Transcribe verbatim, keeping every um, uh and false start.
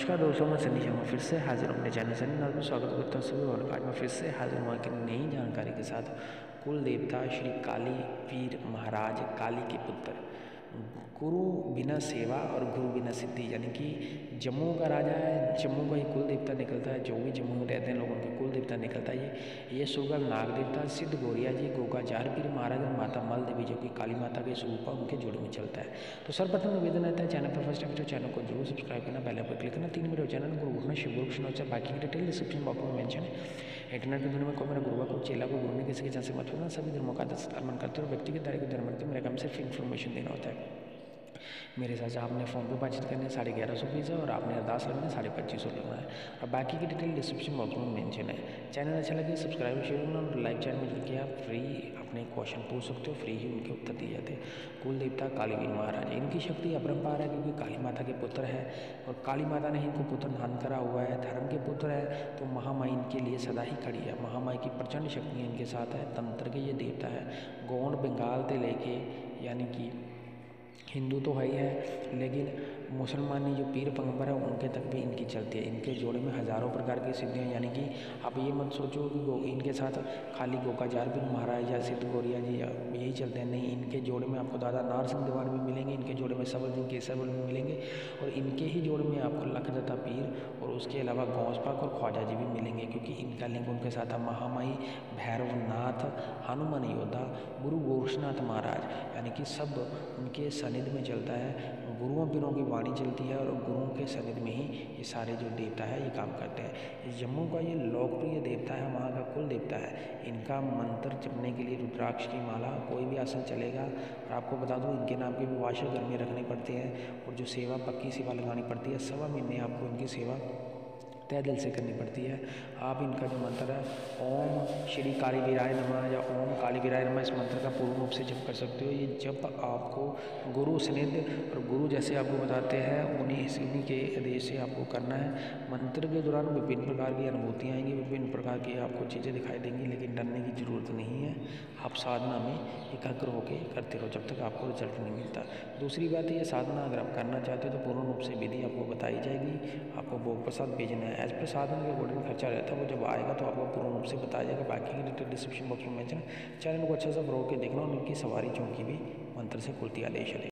नमस्कार दोस्तों, मैं सनी शर्मा फिर से हाजिर हूँ अपने चैनल सनी नाथ में। स्वागत करता हूँ सभी और आज मैं फिर से हाजिर हुआ कि नई जानकारी के साथ। कुल देवता श्री काली वीर महाराज काली के पुत्र, गुरु बिना सेवा और गुरु बिना सिद्धि, यानी कि जम्मू का राजा है, जम्मू का ही कुल देवता निकलता है। जो भी जम्मू में रहते हैं लोगों के कुल देवता निकलता है ये ये सुरगल नाग देवता सिद्ध गौरिया जी, गोगा जार वीर महाराज और माता मल देवी जो कि काली माता के स्वरूप उनके जोड़ में चलता है। तो सर्वप्रथम निवेदन रहता है, चैनल पर फर्स्ट टाइम तो चैनल को जरूर सब्सक्राइब करना, बेल आइकन पर क्लिक करना। तीन मेरे चैनल गुरु घोषणा शिव गुरु, बाकी की डिटेल डिस्क्रिप्शन बॉक्स में मेंशन है। इंटरनेट की दुनिया में कोई मेरा गुरुआ को चेला को गुरु ने किसी के जैसे मत होना, सभी धर्मों का आदर सत्कार मन करते हैं और व्यक्ति के दायरे को धर्म रखते हैं। मेरा काम सिर्फ इन्फॉर्मेशन देना होता है। मेरे साथ आपने फ़ोन पे बातचीत करनी है साढ़े ग्यारह सौ फीस है और आपने अरदास लगना है साढ़े पच्चीस सौ लगना है और बाकी की डिटेल डिस्क्रिप्शन बॉक्स में मेंशन है। चैनल अच्छा लगे सब्सक्राइब शेयर करना और लाइव चैट में जुड़ के आप फ्री अपने क्वेश्चन पूछ सकते हो, फ्री ही उनके उत्तर दिए जाते हैं। कुल देवता काली वीर महाराज, इनकी शक्ति अपरंपार है क्योंकि काली माता के पुत्र है और काली माता ने इनको पुत्र दान करा हुआ है। धर्म के पुत्र है तो महामाई इनके लिए सदा ही खड़ी है। महामाई की प्रचंड शक्ति इनके साथ है। तंत्र के ये देवता है। गोंड बंगाल से लेके, यानी कि हिंदू तो है ही है, लेकिन मुसलमानी जो पीर पैगंबर है उनके तक भी इनकी चलती है। इनके जोड़े में हज़ारों प्रकार की सिद्धियाँ, यानी कि आप ये मत सोचो कि गो इनके साथ खाली गोका जार वीर महाराज या सिद्ध गौरिया जी यही चलते हैं, नहीं। इनके जोड़े में आपको दादा नार सिंह दीवान भी मिलेंगे, इनके जोड़े में सबल सिंह केसर बल भी मिलेंगे और इनके ही जोड़े में आपको लखदत्ता पीर और उसके अलावा गौस पाक और ख्वाजा जी भी मिलेंगे क्योंकि इनका लिंक उनके साथ है। महामाई, भैरवनाथ, हनुमान योद्धा, गुरु गोरक्षनाथ महाराज, यानी कि सब उनके सनिध में चलता है। गुरुओं पीरों की वाणी चलती है और गुरुओं के सनिध में ही ये सारे जो देवता है ये काम करते हैं। जम्मू का ये लोकप्रिय देवता है, वहाँ का कुल देवता है। इनका मंत्र जपने के लिए रुद्राक्ष की माला, कोई भी आसन चलेगा। और आपको बता दूँ इनके नाम के भी वाशर घर में रखने पड़ते हैं और जो सेवा पक्की सेवा लगानी पड़ती है, सवा महीने आपको इनकी सेवा तय दिल से करनी पड़ती है। आप इनका जो मंत्र है ओम श्री काली वीराय नमः या ओम काली वीराय नमः, इस मंत्र का पूर्ण रूप से जप कर सकते हो। ये जप आपको गुरु स्निध और गुरु जैसे आपको बताते हैं उन्हीं उन्हीं के आदेश से आपको करना है। मंत्र के दौरान विभिन्न प्रकार की अनुभूतियाँ आएंगी, विभिन्न प्रकार की आपको चीज़ें दिखाई देंगी, लेकिन डरने की ज़रूरत नहीं है। आप साधना में एकाग्र होकर करते रहो जब तक आपको रिजल्ट नहीं मिलता। दूसरी बात ये साधना अगर आप करना चाहते हो तो पूर्ण रूप से विधि आपको बताई जाएगी। आपको भोग प्रसाद भेजना है, एज पर साधन के अकॉर्डिंग खर्चा रहता है, वो जब आएगा तो आपको पूर्ण रूप से बताया जाएगा। बाकी की डिटेल डिस्क्रिप्शन बॉक्स में मेंशन है। चैनल को अच्छा सा फॉलो के देखना और उनकी सवारी चौकी भी मंत्र से खुलती आदेश है।